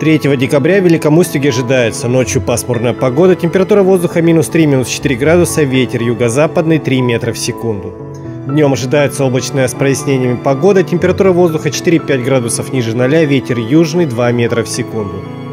3 декабря в Великом Устюге ожидается ночью пасмурная погода, температура воздуха -3, -4 градуса, ветер юго-западный 3 метра в секунду. Днем ожидается облачная с прояснениями погода, температура воздуха 4-5 градусов ниже 0, ветер южный 2 метра в секунду.